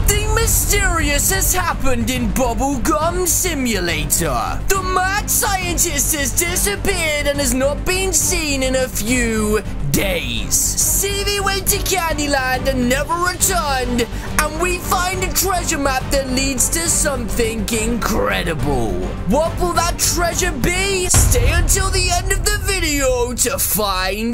Something mysterious has happened in Bubblegum Simulator. The mad scientist has disappeared and has not been seen in a few days. Stevie went to Candyland and never returned, and we find a treasure map that leads to something incredible. What will that treasure be? Stay until the end of the video to find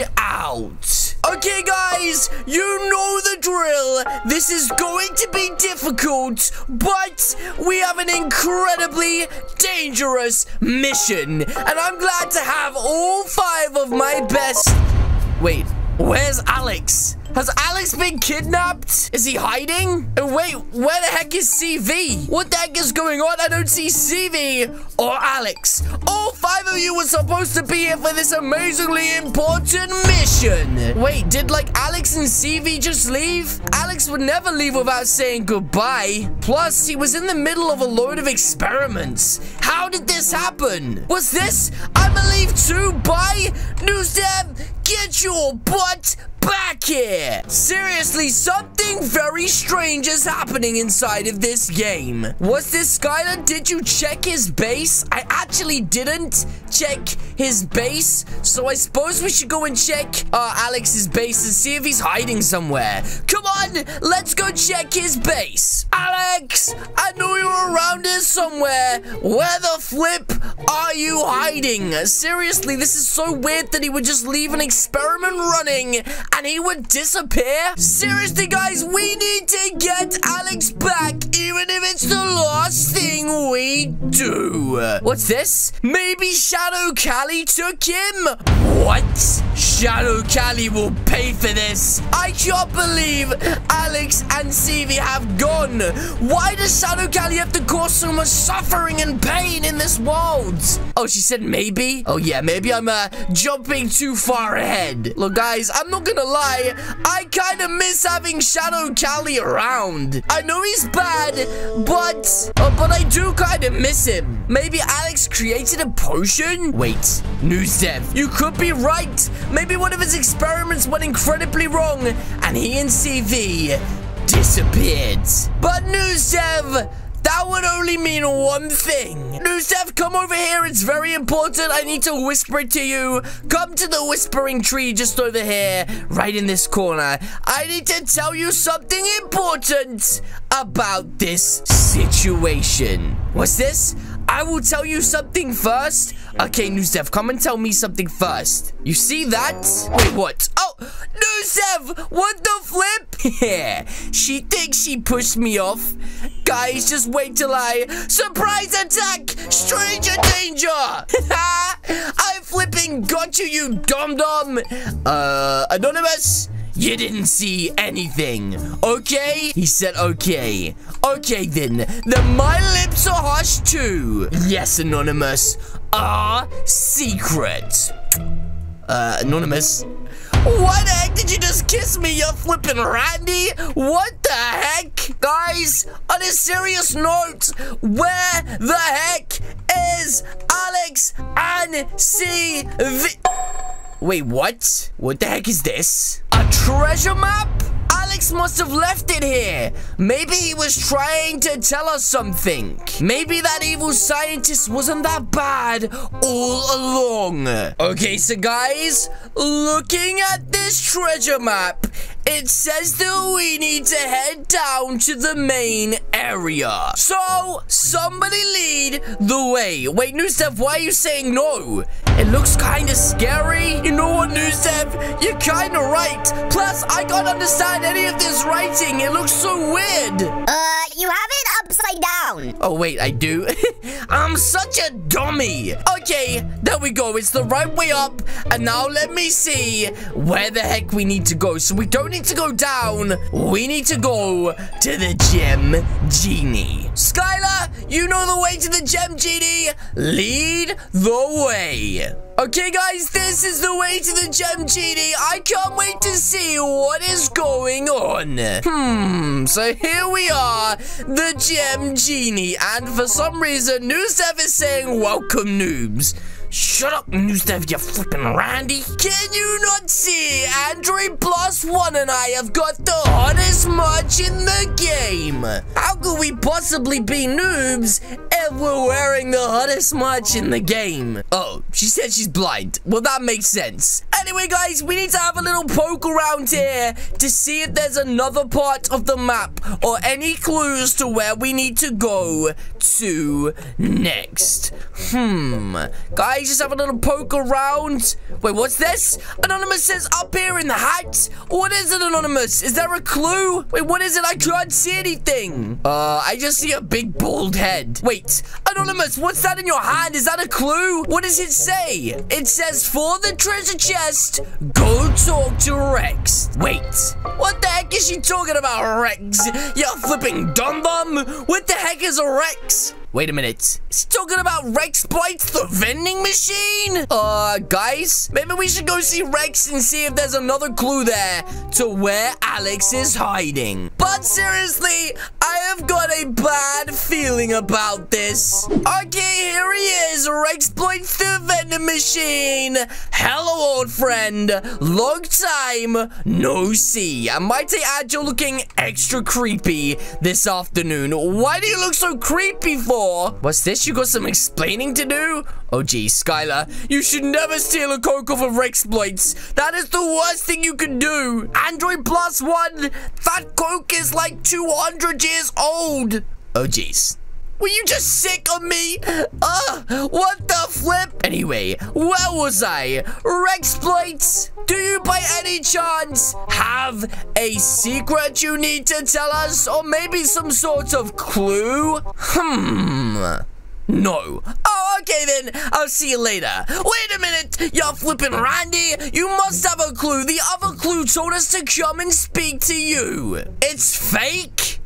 out. Okay guys, you know the drill. This is going to be difficult, but we have an incredibly dangerous mission, and I'm glad to have all 5 of my best... Wait, where's Alex? Has Alex been kidnapped? Is he hiding? And wait, where the heck is CV? What the heck is going on? I don't see CV or Alex. All 5 of you were supposed to be here for this amazingly important mission. Wait, did like Alex and CV just leave? Alex would never leave without saying goodbye. Plus, he was in the middle of a load of experiments. How did this happen? Was this, I believe, too, by Newsdev? Get your butt back here! Seriously, something very strange is happening inside of this game. Was this Skylar? Did you check his base? I actually didn't check his base, so I suppose we should go and check Alex's base and see if he's hiding somewhere. Come on, let's go check his base. Alex, I knew you were around here somewhere. Where the flip are you hiding? Seriously, this is so weird that he would just leave an experiment running and he would disappear. Seriously, guys, we need to get Alex back, even if it's the last thing we do. What's this? Maybe Shadow Callie took him? What? Shadow Callie will pay for this. I can't believe Alex and CV have gone. Why does Shadow Callie have to cause so much suffering and pain in this world? Oh, she said maybe? Oh, yeah, maybe I'm jumping too far ahead. Look, guys, I'm not gonna lie. I kind of miss having Shadow Callie around. I know he's bad, but I do kind of miss him. Maybe Alex created a potion? Wait, Newsdev, you could be right. Maybe one of his experiments went incredibly wrong, and he and CV disappeared. But Newsdev, that would only mean one thing. Newsdev, come over here. It's very important. I need to whisper it to you. Come to the whispering tree just over here, right in this corner. I need to tell you something important about this situation. What's this? I will tell you something first. Okay, Newsdev, come and tell me something first. You see that? Wait, what? Oh, Newsdev, what the flip? Yeah, she thinks she pushed me off. Guys, just wait till I... Surprise attack! Stranger danger! I flipping got you, you dum-dum. Anonymous? You didn't see anything, okay? He said okay. Okay, then my lips are hushed too. Yes, Anonymous. Our secret. Anonymous. Why the heck did you just kiss me, you flippin' Randy? What the heck? Guys, on a serious note, where the heck is Alex and CV? Wait, what? What the heck is this? A treasure map? Alex must have left it here. Maybe he was trying to tell us something. Maybe that evil scientist wasn't that bad all along. Okay, so guys, looking at this treasure map, it says that we need to head down to the main area. So, somebody lead the way. Wait, Newsdev, why are you saying no? It looks kind of scary. You know what, Newsdev? You're kind of right. Plus, I can't understand any of this writing. It looks so weird. You have it upside down. Oh, wait, I do? I'm such a dummy. Okay, there we go. It's the right way up. And now let me see where the heck we need to go. So we don't need to go down. We need to go to the Gem Genie. Skylar, you know the way to the Gem Genie. Lead the way. Okay, guys, this is the way to the Gem Genie. I can't wait to see what is going on. So here we are, the Gem Genie. And for some reason, Newsdev is saying, welcome, noobs. Shut up, Newstev, you flippin' Randy. Can you not see? Android Plus One and I have got the hottest merch in the game. How could we possibly be noobs if we're wearing the hottest merch in the game? Oh, she said she's blind. Well, that makes sense. Anyway, guys, we need to have a little poke around here to see if there's another part of the map or any clues to where we need to go to next. Guys, just have a little poke around. Wait, what's this? Anonymous says up here in the hat. What is it, Anonymous? Is there a clue? Wait, what is it? I can't see anything. I just see a big bald head. Wait, Anonymous, what's that in your hand? Is that a clue? What does it say? It says for the treasure chest, go talk to Rex. Wait, what the heck is she talking about, Rex? You flipping dum-dum? What the heck is a Rex? Wait a minute. Is he talking about Rex Bites the vending machine? Guys, maybe we should go see Rex and see if there's another clue there to where Alex is hiding. But seriously, I have got a bad feeling about this. Okay, here he is. Rex Bites the vending machine. Hello, old friend. Long time no see. I might say you're looking extra creepy this afternoon. Why do you look so creepy for? What's this? You got some explaining to do? Oh, geez, Skylar. You should never steal a Coke off of Rexploits. That is the worst thing you can do. Android Plus One. That Coke is like 200 years old. Oh, geez. Were you just sick of me? What the flip? Anyway, where was I? Rexploits. Do you by any chance have a secret you need to tell us? Or maybe some sort of clue? No. Oh, okay then. I'll see you later. Wait a minute. You're flipping Randy. You must have a clue. The other clue told us to come and speak to you. It's fake?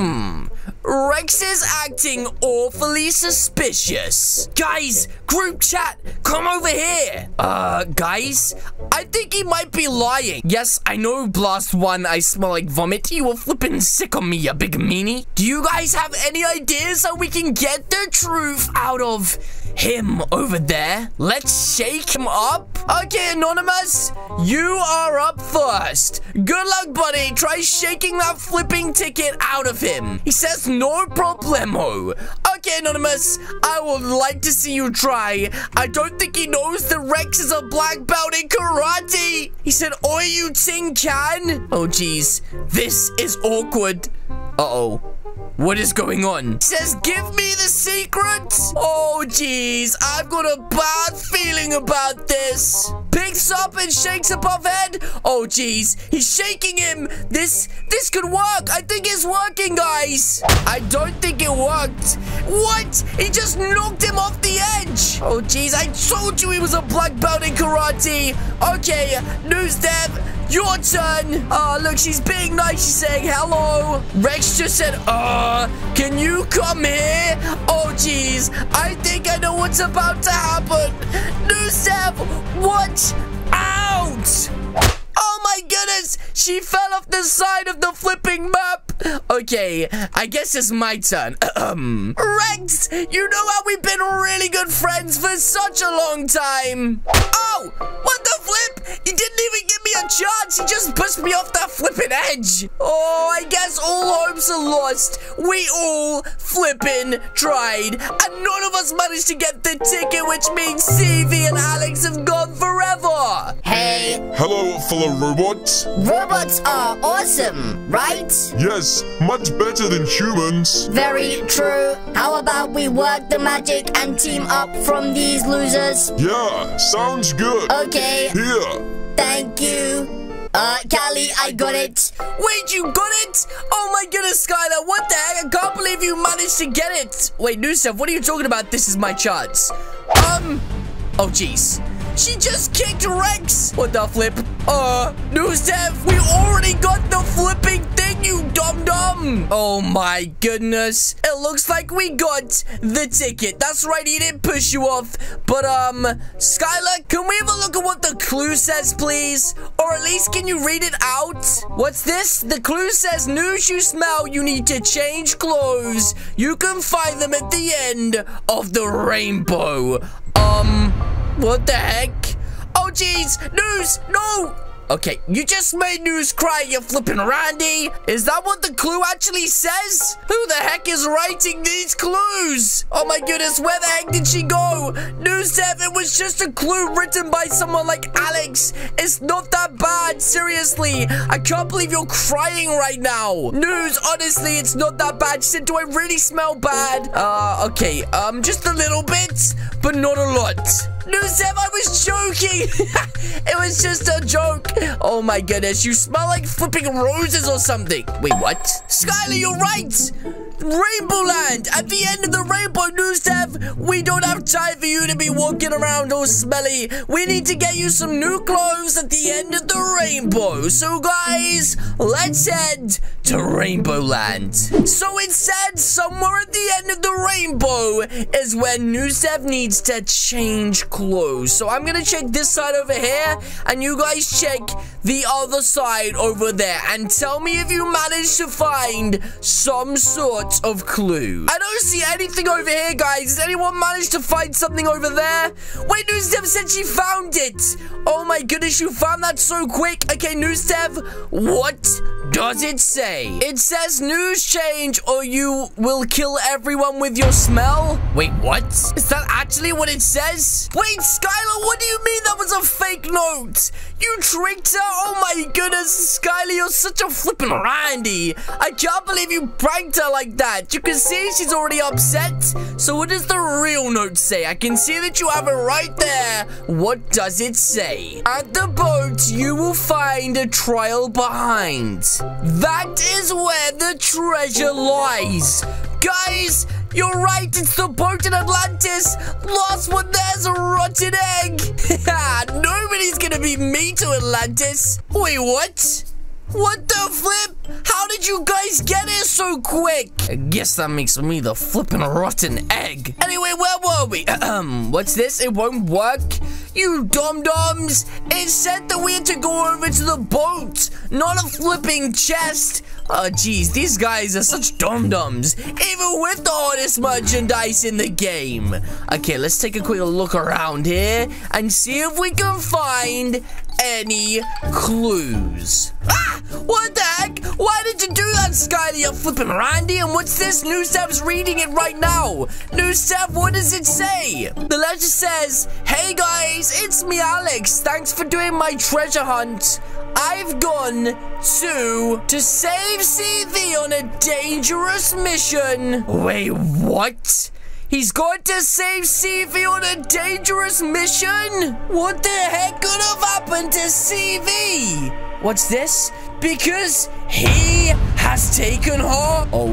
Rex is acting awfully suspicious. Guys, group chat, come over here. Guys, I think he might be lying. Yes, I know, Blast One, I smell like vomit. You were flipping sick on me, you big meanie. Do you guys have any ideas how we can get the truth out of him over there? Let's shake him up. Okay, Anonymous, you are up first. Good luck, buddy. Try shaking that flipping ticket out of him. He says no problemo. Okay, Anonymous, I would like to see you try. I don't think he knows that Rex is a black belt in karate. He said, oi, you tin can. Oh, geez. This is awkward. Uh-oh. What is going on? He says, give me the secret. Oh, geez. I've got a bad feeling about this. Picks up and shakes above head. Oh, geez. He's shaking him. This could work. I think it's working, guys. I don't think it worked. What? He just knocked him off the edge. Oh, geez. I told you he was a black belt in karate. Okay, News Dev. Your turn. Look, she's being nice. She's saying hello. Rex just said, can you come here? Oh, jeez. I think I know what's about to happen. Nusev, watch out. Oh, my goodness. She fell off the side of the flipping map. Okay, I guess it's my turn. Rex, you know how we've been really good friends for such a long time. Oh, what the flip? He didn't even give me a chance. He just pushed me off that flipping edge. Oh, I guess all hopes are lost. We all flipping tried, and none of us managed to get the ticket, which means CV and Alex have gone forever. Hey. Hello, fellow robots. Robots are awesome, right? Yes, much better than humans. Very true. How about we work the magic and team up from these losers? Yeah, sounds good. Okay. Here. Thank you. Callie, I got it. Wait, you got it? Oh my goodness, Skylar, what the heck? I can't believe you managed to get it. Wait, Newsef, what are you talking about? This is my chance. Oh jeez. She just kicked Rex. What the flip? Newsef, we already got the flipping thing, you dum-dum. Oh my goodness. It looks like we got the ticket. That's right, he didn't push you off. But, Skylar, can we have a look at what the clue says, please? Or at least, can you read it out? What's this? The clue says, news you smell, you need to change clothes. You can find them at the end of the rainbow. What the heck? Oh, jeez. News. No. Okay, you just made News cry, you flipping Randy. Is that what the clue actually says? Who the heck is writing these clues? Oh my goodness, where the heck did she go? News Dev, it was just a clue written by someone like Alex. It's not that bad, seriously. I can't believe you're crying right now. News, honestly, it's not that bad. She said, do I really smell bad? Okay, just a little bit, but not a lot. News Dev, I was joking. It was just a joke. Oh my goodness, you smell like flipping roses or something. Wait, what? Skylar, you're right. Rainbow Land. At the end of the rainbow, News Dev, we don't have time for you to be walking around all smelly. We need to get you some new clothes at the end of the rainbow. So guys, let's head to Rainbow Land. So it said somewhere at the end of the rainbow is where News Dev needs to change clothes. So I'm gonna check this side over here, and you guys check the other side over there, and tell me if you managed to find some sort of clue. I don't see anything over here, guys. Has anyone managed to find something over there? Wait, News Dev said she found it. Oh my goodness, you found that so quick. Okay, News Dev, what does it say? It says news change or you will kill everyone with your smell. Wait, what? Is that actually what it says? Wait, Skylar, what do you mean that was a fake note? You tricked her? Oh my goodness, Skylar, you're such a flippin' Randy. I can't believe you pranked her like that. You can see she's already upset. So what does the real note say? I can see that you have it right there. What does it say? At the boat, you will find a trail behind. That is where the treasure lies. Guys, you're right, it's the boat in Atlantis. Last one, there's a rotten egg. Nobody's gonna be mean to Atlantis. Wait, what? What the flip? How did you guys get here so quick? I guess that makes me the flippin' rotten egg. Anyway, where were we? What's this? It won't work? You dum-dums. It said that we had to go over to the boat, not a flipping chest. Oh, geez, these guys are such dum-dums, even with the hottest merchandise in the game. Okay, let's take a quick look around here and see if we can find any clues. Ah! What the heck? Why did you do that, Skylar, you flippin' Randy? And what's this? News Dev's reading it right now. News Dev, what does it say? The letter says, hey guys, it's me, Alex. Thanks for doing my treasure hunt. I've gone to save CV on a dangerous mission. Wait, what? He's going to save CV on a dangerous mission? What the heck could have happened to CV? What's this? Because he has taken her. Oh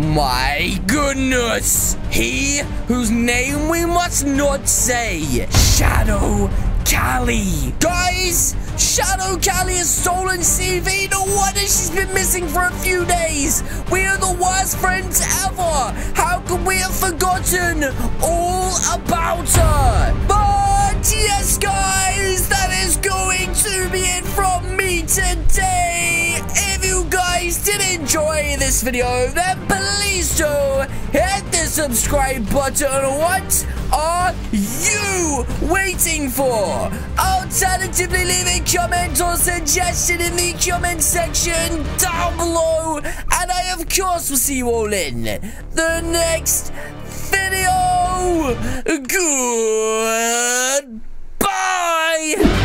my goodness. He whose name we must not say. Shadow Callie. Guys, Shadow Callie has stolen CV. No wonder she's been missing for a few days. We are the worst friends ever. How could we have forgotten all about her? But yes, guys, that is going to be it from me today. If you guys did enjoy this video, then please do hit the subscribe button. What are you waiting for? Alternatively, leave a comment or suggestion in the comment section down below, and I of course will see you all in the next video. Goodbye.